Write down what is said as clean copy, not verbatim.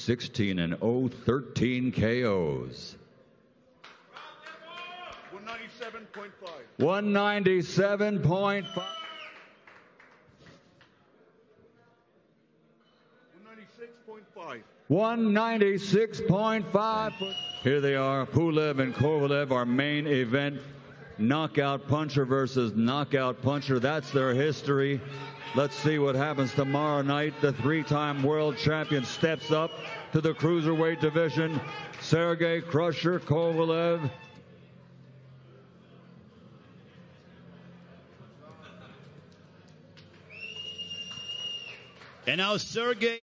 16-0, 13 KOs. 197.5. 197.5. 196.5. 196.5. Here they are, Pulev and Kovalev, our main event. Knockout puncher versus knockout puncher. That's their history. Let's see what happens tomorrow night. The three-time world champion steps up to the cruiserweight division. Sergey Crusher Kovalev. And now Sergey.